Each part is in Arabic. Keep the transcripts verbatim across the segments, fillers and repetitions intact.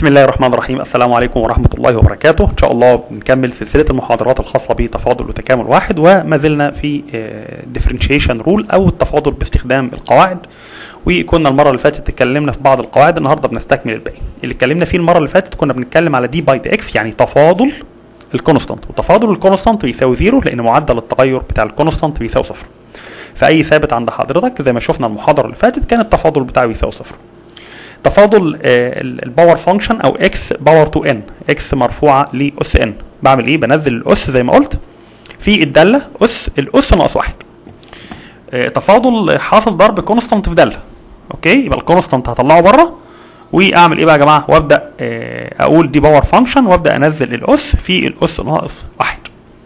بسم الله الرحمن الرحيم. السلام عليكم ورحمة الله وبركاته. إن شاء الله بنكمل سلسلة المحاضرات الخاصة بتفاضل وتكامل واحد، وما زلنا في differentiation rule أو التفاضل باستخدام القواعد. وكنا المرة اللي فاتت اتكلمنا في بعض القواعد، النهارده بنستكمل الباقي. اللي اتكلمنا فيه المرة اللي فاتت كنا بنتكلم على دي باي دي اكس، يعني تفاضل الكونستانت، وتفاضل الكونستانت بيساوي زيرو لأن معدل التغير بتاع الكونستانت بيساوي صفر. فأي ثابت عند حضرتك زي ما شفنا المحاضرة اللي فاتت كان التفاضل بتاعه بيساوي صفر. تفاضل الباور فانكشن او اكس باور تو ان، اكس مرفوعه لاس ان، بعمل ايه؟ بنزل الاس زي ما قلت في الداله اس الاس ناقص واحد. تفاضل حاصل ضرب كونستانت في داله، اوكي، يبقى الكونستانت هطلعه بره واعمل ايه بقى يا جماعه؟ وابدا اقول دي باور فانكشن وابدا انزل الاس في الاس ناقص واحد.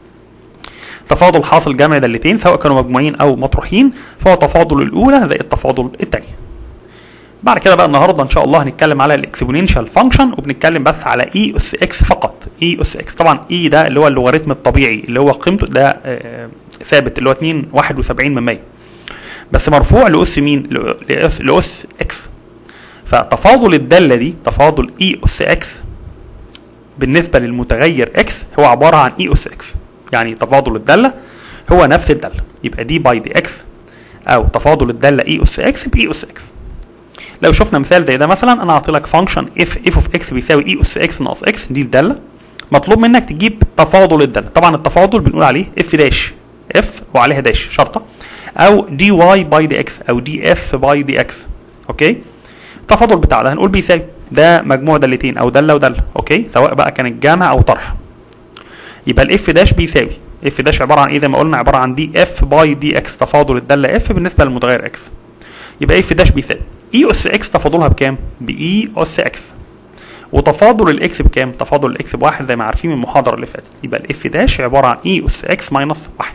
تفاضل حاصل جمع دالتين سواء كانوا مجموعين او مطروحين، فهو تفاضل الاولى زي التفاضل الثانيه. بعد كده بقى النهارده ان شاء الله هنتكلم على الاكسبوننشال فانكشن، وبنتكلم بس على اي اس اكس فقط. اي اس اكس طبعا اي ده اللي هو اللوغاريتم الطبيعي اللي هو قيمته ده آه ثابت اللي هو اتنين فاصلة واحد وسبعين من مية، بس مرفوع لاس مين؟ لاس لاس اكس. فتفاضل الداله دي تفاضل اي اس اكس بالنسبه للمتغير اكس هو عباره عن اي اس اكس، يعني تفاضل الداله هو نفس الداله، يبقى دي باي دي اكس او تفاضل الداله اي اس اكس باي اس اكس. لو شفنا مثال زي ده مثلا، انا اعطي لك فانكشن اف اف اوف اكس بيساوي اي اس اكس ناقص اكس، دي الداله، مطلوب منك تجيب تفاضل الداله. طبعا التفاضل بنقول عليه اف داش، اف وعليها داش شرطه، او دي واي باي دي اكس او دي اف باي دي اكس، اوكي. التفاضل بتاع ده هنقول بيساوي ده مجموع دالتين او داله وداله، اوكي، سواء بقى كانت جمع او طرح. يبقى الاف داش بيساوي، اف داش عباره عن ايه زي ما قلنا؟ عباره عن دي اف باي دي اكس، تفاضل الداله اف بالنسبه للمتغير اكس. يبقى اف داش بيساوي اي اس اكس تفاضلها بكام؟ باي اس اكس. وتفاضل الاكس بكام؟ تفاضل الاكس بواحد زي ما عارفين من المحاضره اللي فاتت. يبقى الاف داش عباره عن اي اس اكس ماينس واحد.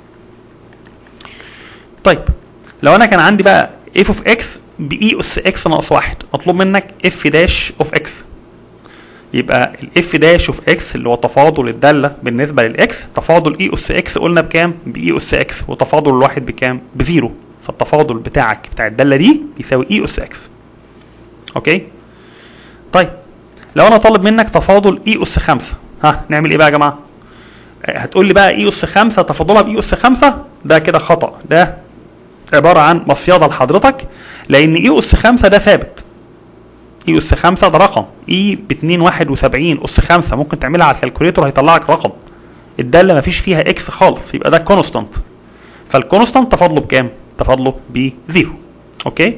طيب لو انا كان عندي بقى اف اوف اكس باي اس اكس ناقص واحد، مطلوب منك اف داش اوف اكس. يبقى الاف داش اوف اكس اللي هو تفاضل الداله بالنسبه للاكس، تفاضل اي اس اكس قلنا بكام؟ باي اس اكس، وتفاضل الواحد بكام؟ بزيرو. فالتفاضل بتاعك بتاع الداله دي يساوي اي اس اكس، اوكي. طيب لو انا طالب منك تفاضل اي اس خمسة، ها نعمل ايه بقى يا جماعه؟ هتقول لي بقى اي اس خمسة تفاضلها باي اس خمسة، ده كده خطا، ده عباره عن مصيده لحضرتك، لان اي اس خمسة ده ثابت. اي اس خمسة ده رقم، اي ب اتنين فاصلة واحد وسبعين اس خمسة، ممكن تعملها على الكالكوليتور هيطلع لك رقم. الداله ما فيش فيها اكس خالص، يبقى ده كونستانت. فالكونستانت تفاضله بكام؟ تفاضله بزيرو، اوكي.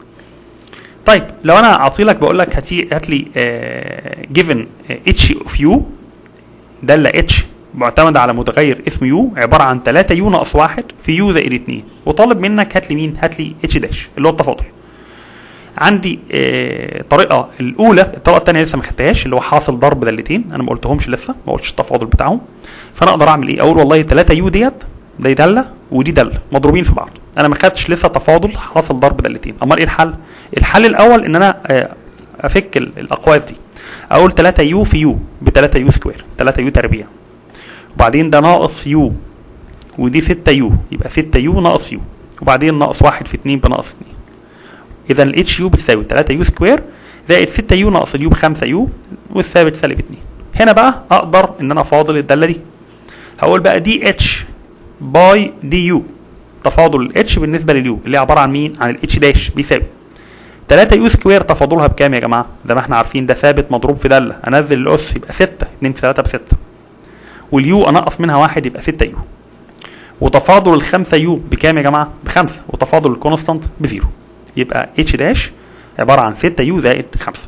طيب لو انا اعطي لك بقول لك هاتي هات لي جيفن اتش اوف يو، داله اتش معتمده على متغير اسمه يو عباره عن تلاتة يو ناقص واحد في يو زائد اتنين، وطالب منك هات لي مين؟ هات لي اتش داش اللي هو التفاضل. عندي الطريقه الاولى، الطريقه الثانيه لسه ما خدتهاش، اللي هو حاصل ضرب دالتين، انا ما قلتهمش لسه، ما قلتش التفاضل بتاعهم. فانا اقدر اعمل ايه؟ اقول والله تلاتة يو ديت دي داله ودي داله مضروبين في بعض، انا ما خدتش لسه تفاضل حاصل ضرب دالتين. امال ايه الحل؟ الحل الاول ان انا افك الاقواس دي، اقول تلاتة يو في يو ب تلاتة يو سكوير، تلاتة يو تربيع، وبعدين ده ناقص يو ودي ستة يو، يبقى ستة يو ناقص يو، وبعدين ناقص واحد في اتنين بناقص اتنين. اذا الاتش يو بتساوي تلاتة يو سكوير زائد ستة يو ناقص اليو ب خمسة يو، والثابت سالب اتنين. هنا بقى اقدر ان انا افاضل الداله دي، هقول بقى دي اتش باي دي يو، تفاضل الاتش بالنسبه لليو اللي عباره عن مين؟ عن الاتش داش، بيساوي تلاتة يو سكوير تفاضلها بكام يا جماعه؟ زي ما احنا عارفين ده ثابت مضروب في داله، انزل الاس يبقى ستة، اتنين في تلاتة ب ستة، واليو انقص منها واحد يبقى ستة يو، وتفاضل ال خمسة يو بكام يا جماعه؟ بخمسة، وتفاضل الكونستانت بزيرو، يبقى اتش داش عباره عن ستة يو زائد خمسة.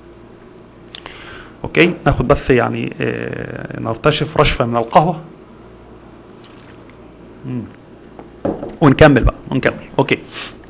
اوكي، ناخد بس يعني اه نرتشف رشفه من القهوه مم. ونكمل بقى ونكمل اوكي.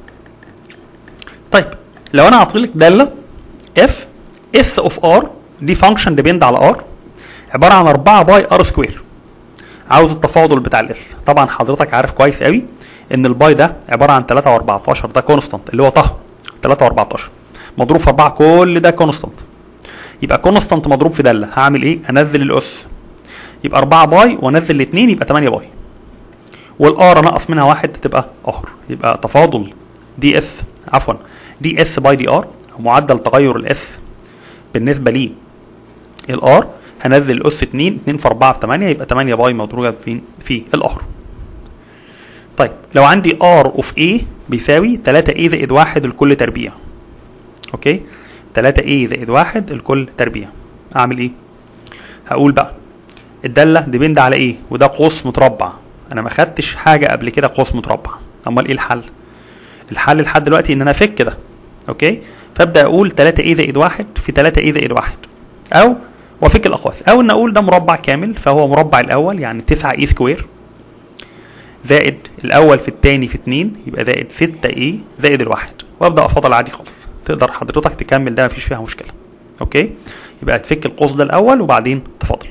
طيب لو انا اعطي لك داله اف اس اوف ار، دي فانكشن ديبند على ار، عباره عن أربعة باي ار سكوير، عاوز التفاضل بتاع الاس. طبعا حضرتك عارف كويس قوي ان الباي ده عباره عن تلاتة واربعتاشر، ده كونستانت اللي هو طه تلاتة واربعتاشر مضروب في أربعة، كل ده كونستانت. يبقى كونستانت مضروب في داله، هعمل ايه؟ انزل الاس، يبقى أربعة باي وانزل الاثنين يبقى تمانية باي، والار نقص منها واحد تبقى ار. يبقى تفاضل دي اس عفوا دي اس باي دي ار، معدل تغير الاس بالنسبه لي الار هنزل الاس اتنين، اتنين في اربعة ب تمانية، يبقى تمانية باي مضروبه فين؟ في الار. طيب لو عندي ار اوف اي بيساوي تلاتة اي زائد واحد الكل تربيع. اوكي؟ تلاتة اي زائد واحد الكل تربيع. اعمل ايه؟ هقول بقى الداله ديبند على ايه؟ وده قوس متربع. انا ما خدتش حاجه قبل كده قوس متربع. امال ايه الحل؟ الحل لحد دلوقتي ان انا افك كده. اوكي؟ فابدا اقول تلاتة اي زائد واحد في تلاتة اي زائد واحد، او وافك الاقواس، او ان اقول ده مربع كامل فهو مربع الاول يعني تسعة اي سكوير زائد الاول في الثاني في اتنين يبقى زائد ستة اي زائد الواحد، وابدا افاضل عادي خالص. تقدر حضرتك تكمل ده مفيش فيها مشكله. اوكي؟ يبقى تفك القوس ده الاول وبعدين تفاضل.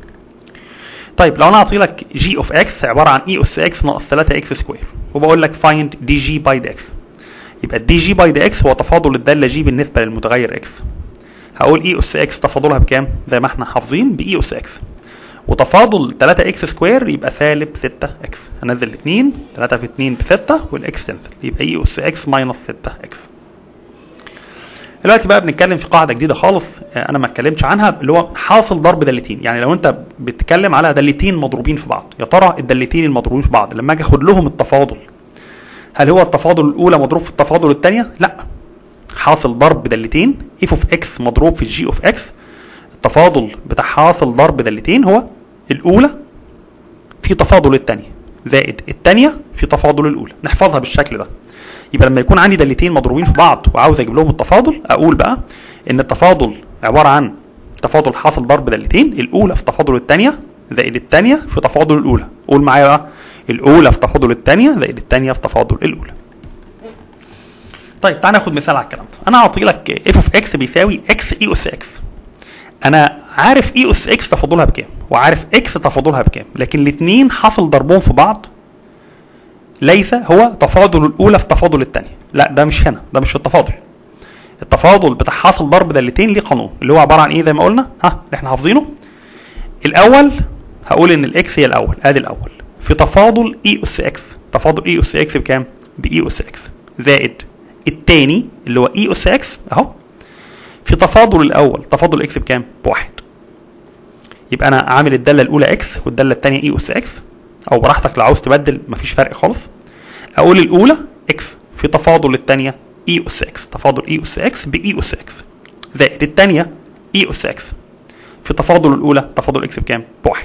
طيب لو انا اعطي لك جي اوف اكس عباره عن اي اس اكس ناقص تلاتة اكس سكوير، وبقول لك فايند دي جي باي دي اكس، يبقى الدي جي باي دي اكس هو تفاضل الداله جي بالنسبه للمتغير اكس. هقول اي اس اكس تفاضلها بكام؟ زي ما احنا حافظين باي اس اكس، وتفاضل تلاتة اكس سكوير يبقى سالب ستة اكس. هنزل اتنين، تلاتة في اتنين ب ستة والاكس تنزل، يبقى اي اس اكس ماينس ستة اكس. دلوقتي بقى بنتكلم في قاعده جديده خالص انا ما اتكلمتش عنها، اللي هو حاصل ضرب دالتين. يعني لو انت بتتكلم على دالتين مضروبين في بعض، يا ترى الدالتين المضروبين في بعض لما اجي اخد لهم التفاضل هل هو التفاضل الاولى مضروب في التفاضل الثانيه؟ لا، حاصل ضرب دالتين اف اوف اكس مضروب في الجي اوف اكس. التفاضل بتاع حاصل ضرب دالتين هو الاولى في تفاضل الثانيه زائد الثانيه في تفاضل الاولى. نحفظها بالشكل ده. يبقى لما يكون عندي دالتين مضروبين في بعض وعاوز اجيب لهم التفاضل، اقول بقى ان التفاضل عباره عن تفاضل حاصل ضرب دالتين، الاولى في تفاضل الثانيه زائد الثانيه في تفاضل الاولى. قول معايا بقى الاولى في تفاضل الثانيه زائد الثانيه في تفاضل الاولى. طيب تعال ناخد مثال على الكلام ده. انا اعطي لك اف اوف اكس بيساوي اكس اي اس اكس. انا عارف اي اس اكس تفاضلها بكام وعارف اكس تفاضلها بكام، لكن الاثنين حاصل ضربهم في بعض ليس هو تفاضل الاولى في تفاضل الثانيه. لا، ده مش هنا، ده مش التفاضل. التفاضل بتاع حاصل ضرب دالتين ليه قانون اللي هو عباره عن ايه؟ زي ما قلنا ها اللي احنا حافظينه. الاول هقول ان الاكس هي الاول، ادي الاول في تفاضل اي اس اكس. تفاضل اي اس اكس بكام؟ باي اس اكس زائد الثاني اللي هو اي اس اكس اهو في تفاضل الاول. تفاضل اكس بكام؟ بواحد. يبقى انا عامل الداله الاولى اكس والداله الثانيه اي اس اكس، او براحتك لو عاوز تبدل مفيش فرق خالص. اقول الاولى اكس في تفاضل الثانيه اي اس اكس، تفاضل اي اس اكس باي اس اكس زائد الثانيه اي اس اكس في تفاضل الاولى تفاضل اكس بكام؟ بواحد.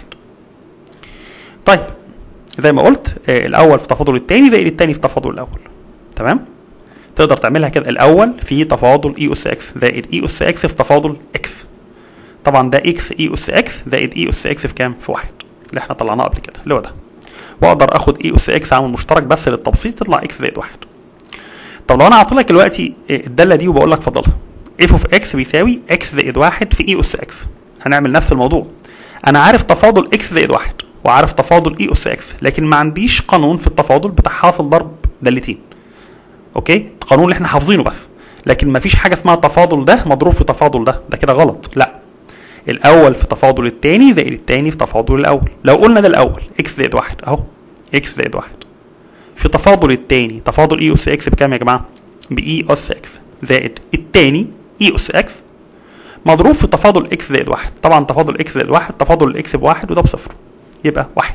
طيب زي ما قلت آه الاول في تفاضل الثاني زائد الثاني في تفاضل الاول. تمام؟ تقدر تعملها كده، الاول في تفاضل اي اس اكس زائد اي اس اكس في تفاضل اكس. طبعا ده اكس اي اس اكس زائد اي اس اكس في كام؟ في واحد اللي احنا طلعناه قبل كده اللي هو ده. واقدر اخد اي اس اكس عامل مشترك بس للتبسيط تطلع اكس زائد واحد. طب لو انا اعطي لك دلوقتي الداله دي وبقول لك فضلها اف اوف اكس بيساوي اكس زائد واحد في اي اس اكس، هنعمل نفس الموضوع. انا عارف تفاضل اكس زائد واحد وعارف تفاضل اي اس اكس، لكن ما عنديش قانون في التفاضل بتاع حاصل ضرب دالتين. اوكي؟ القانون اللي احنا حافظينه بس، لكن ما فيش حاجه اسمها تفاضل ده مضروب في تفاضل ده، ده كده غلط. لا، الاول في تفاضل الثاني زائد الثاني في تفاضل الاول. لو قلنا ده الاول اكس زائد واحد اهو، اكس زائد واحد في تفاضل الثاني تفاضل اي اس اكس بكام يا جماعه؟ باي اس اكس زائد الثاني اي اس اكس مضروب في تفاضل اكس زائد واحد. طبعا تفاضل اكس زائد واحد تفاضل الاكس بواحد وده بصفر، يبقى واحد.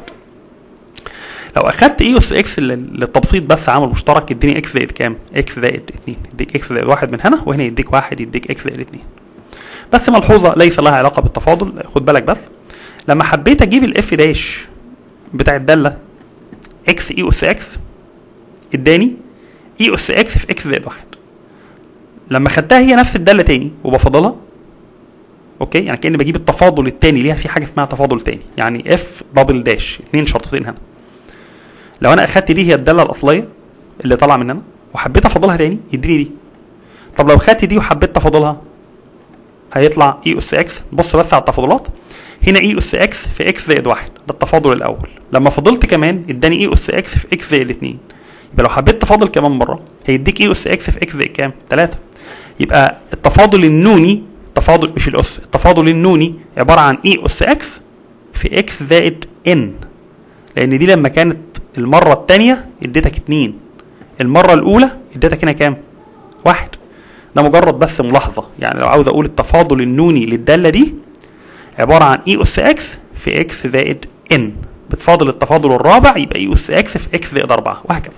لو اخدت اي اس اكس للتبسيط بس عامل مشترك يديني اكس زائد كام؟ اكس زائد اتنين. يديك اكس زائد واحد من هنا، وهنا يديك واحد، يديك اكس زائد اتنين. بس ملحوظه ليس لها علاقه بالتفاضل، خد بالك بس. لما حبيت اجيب الاف داش بتاع الداله اكس اي اس اكس اداني اي اس اكس في اكس زائد واحد. لما خدتها هي نفس الداله تاني وبفضلها، اوكي، يعني كاني بجيب التفاضل الثاني ليها، في حاجه اسمها تفاضل ثاني، يعني اف دبل داش، اثنين شرطتين هنا. لو انا اخدت دي هي الداله الاصليه اللي طالعه من هنا وحبيت افضلها تاني يديني دي. طب لو خدت دي وحبيت افضلها هيطلع اي اس اكس. بص بس على التفاضلات، هنا اي اس اكس في اكس زائد واحد، ده التفاضل الاول. لما فضلت كمان اداني اي اس اكس في اكس زائد اتنين. يبقى لو حبيت تفاضل كمان مره هيديك اي اس اكس في اكس زائد كام؟ تلاتة. يبقى التفاضل النوني، تفاضل مش الاس، التفاضل النوني عباره عن اي اس اكس في اكس زائد ان، لان دي لما كانت المره الثانيه اديتك اتنين، المره الاولى اديتك هنا كام؟ واحد. ده مجرد بس ملاحظه، يعني لو عاوز اقول التفاضل النوني للداله دي عباره عن اي اس اكس في اكس زائد ان، بتفاضل التفاضل الرابع يبقى اي اس اكس في اكس زائد اربعة وهكذا.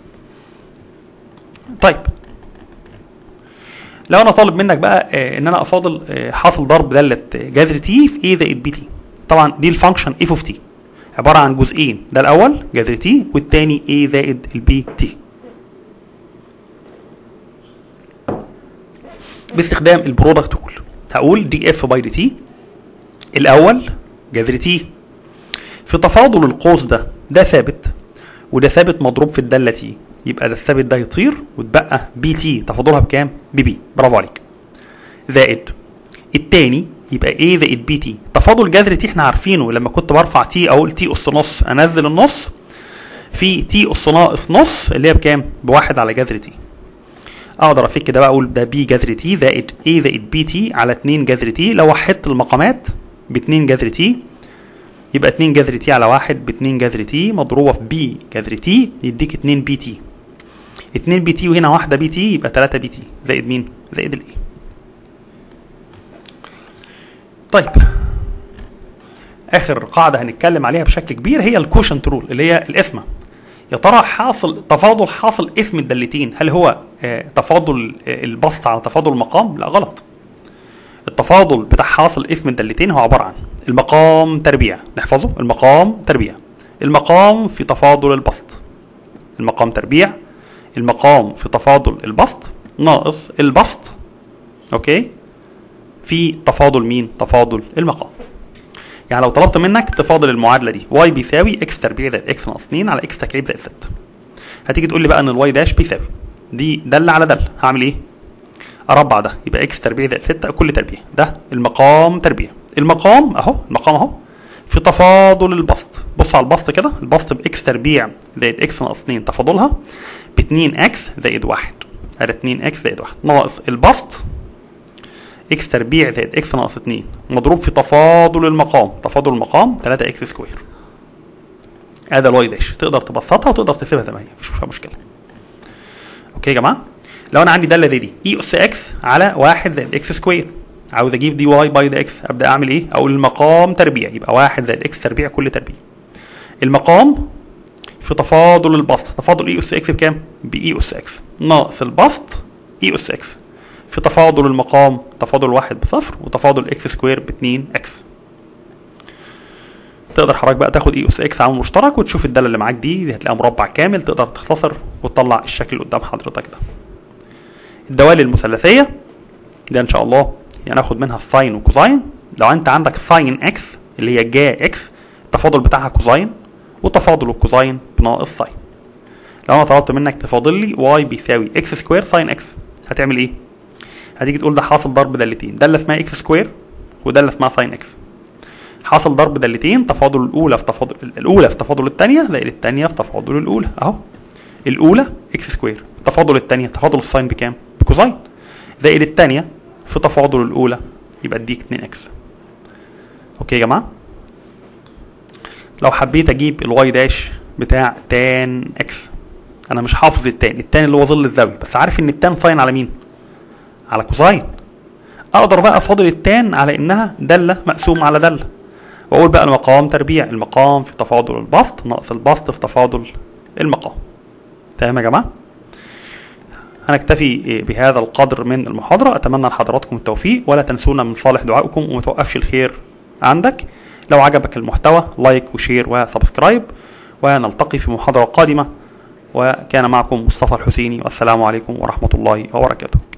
طيب لو انا طالب منك بقى آه ان انا افاضل آه حاصل ضرب داله جذر تي في اي زائد بي تي، طبعا دي الفانكشن اف اوف تي عباره عن جزئين، ده الاول جذر تي والثاني اي زائد البي تي، باستخدام البرودكت رول. هقول دي اف باي دي تي الاول جذر تي في تفاضل القوس ده، ده ثابت وده ثابت مضروب في الداله تي، يبقى ده الثابت ده يطير وتبقى بي تي تفاضلها بكام؟ ببي، برافو عليك، زائد الثاني يبقى ايه زائد بي تي. تفاضل جذر تي احنا عارفينه، لما كنت برفع تي اقول تي اس نص انزل النص في تي اس ناقص نص اللي هي بكام؟ بواحد على جذر تي. اقدر افك كده بقى اقول ده بي جذر تي زائد ايه زائد بي تي على اتنين جذر تي، لو وحدت المقامات ب اتنين جذر تي يبقى اتنين جذر تي على واحد ب اتنين جذر تي مضروبه في بي جذر تي يديك اتنين بي تي. اتنين بي تي وهنا واحده بي تي يبقى تلاتة بي تي زائد مين؟ زائد الاي. طيب اخر قاعده هنتكلم عليها بشكل كبير هي الكوشنت رول اللي هي القسمه. يا ترى حاصل تفاضل حاصل اسم الدالتين هل هو آه تفاضل آه البسط على تفاضل المقام؟ لا غلط. التفاضل بتاع حاصل اسم الدالتين هو عباره عن المقام تربيع، نحفظه المقام تربيع، المقام في تفاضل البسط، المقام تربيع المقام في تفاضل البسط ناقص البسط اوكي في تفاضل مين؟ تفاضل المقام. يعني لو طلبت منك تفاضل المعادله دي y بيساوي x تربيع زائد x ناقص اتنين على x تكعيب زائد ستة، هتيجي تقول لي بقى ان الواي داش بيساوي دي داله على داله، هعمل ايه؟ اربع ده يبقى x تربيع زائد ستة كل تربيع، ده المقام تربيع. المقام اهو، المقام اهو في تفاضل البسط، بص على البسط كده، البسط بx تربيع زائد x ناقص اتنين تفاضلها ب اتنين اكس زائد واحد، ادي اتنين اكس زائد واحد ناقص البسط x تربيع زائد x ناقص اتنين مضروب في تفاضل المقام، تفاضل المقام تلاتة اكس سكوير. ادي الواي داش، تقدر تبسطها وتقدر تسيبها زي ما هي مفيش فيها مشكله. اوكي يا جماعه، لو انا عندي داله زي دي اي اس اكس على واحد زائد اكس سكوير، عاوز اجيب دي واي باي دي اكس، ابدا اعمل ايه؟ اقول المقام تربيع يبقى واحد زائد اكس تربيع كل تربيع. المقام في تفاضل البسط، تفاضل اي اس اكس بكام؟ باي اس اكس ناقص البسط اي اس اكس في تفاضل المقام، تفاضل واحد بصفر وتفاضل اكس سكوير ب اتنين اكس. تقدر حضرتك بقى تاخد اي اس اكس عامل مشترك وتشوف الداله اللي معاك دي, دي هتلاقيها مربع كامل، تقدر تختصر وتطلع الشكل اللي قدام حضرتك ده. الدوال المثلثيه دي ان شاء الله هناخد منها الساين وكوزاين. لو انت عندك ساين اكس اللي هي جا اكس التفاضل بتاعها كوزاين، وتفاضل الكوزاين بناقص ساين. لو انا طلبت منك تفاضل لي واي بيساوي اكس سكوير ساين اكس، هتعمل ايه؟ هتيجي تقول ده حاصل ضرب دالتين، داله اسمها اكس سكوير وداله اسمها ساين اكس. حاصل ضرب دالتين، تفاضل الاولى في تفاضل الاولى في تفاضل الثانيه زائد الثانيه في تفاضل الاولى اهو. الاولى اكس سكوير، تفاضل الثانيه تفاضل الساين بكام؟ بكوزاين، زائد الثانيه في تفاضل الاولى يبقى اديك اتنين اكس. اوكي يا جماعه، لو حبيت اجيب الواي داش بتاع تان اكس، انا مش حافظ التان، التان اللي هو ظل الزاويه، بس عارف ان التان ساين على مين؟ على كوزاين. اقدر بقى افاضل التان على انها داله مقسوم على داله، واقول بقى المقام تربيع، المقام في تفاضل البسط ناقص البسط في تفاضل المقام. تمام يا جماعه؟ هنكتفي بهذا القدر من المحاضره، اتمنى لحضراتكم التوفيق، ولا تنسونا من صالح دعائكم وما توقفش الخير عندك. لو عجبك المحتوى لايك وشير وسبسكرايب، ونلتقي في محاضره قادمه. وكان معكم مصطفى الحسيني، والسلام عليكم ورحمه الله وبركاته.